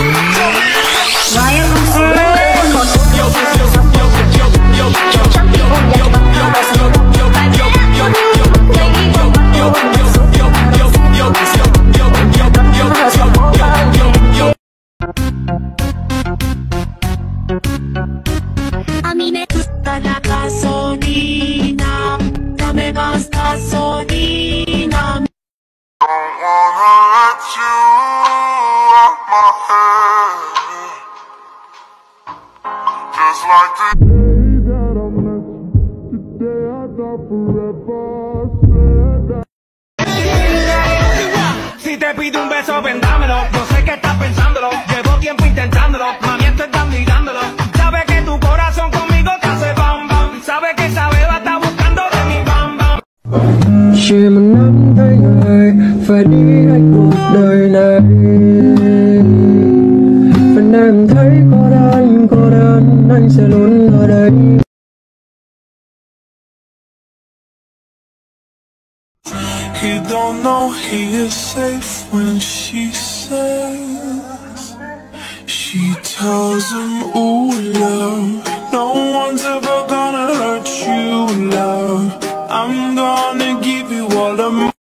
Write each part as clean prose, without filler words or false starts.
A mí me gusta la gasolina, dame más gasolina. Don't wanna let you out my head. Just like the day that I met you, the day I thought forever said. Si te pido un beso, vendámelo. Yo sé que estás pensándolo. Llevo tiempo intentándolo. Mami, esto estás mirándolo. Sabes que tu corazón conmigo te hace bam bam. Sabes que esa beba está buscando de mi bam bam. Chỉ một năm thấy người phải đi hết cuộc đời này. Phần em thấy cô đơn anh sẽ luôn ở đây. He don't know he is safe when she says. She tells him, ooh, love, no one's ever gonna hurt you, love. I'm gonna give you all of me.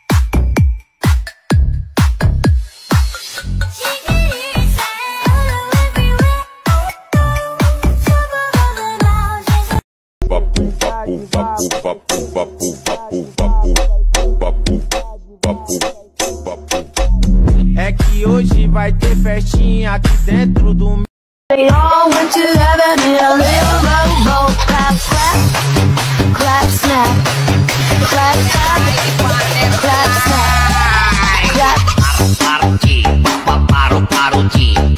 É que hoje vai ter festinha aqui dentro do. They all went to heaven in a little rowboat. Clap, clap, clap, snap. Clap, clap, clap, snap. Clap. Paro,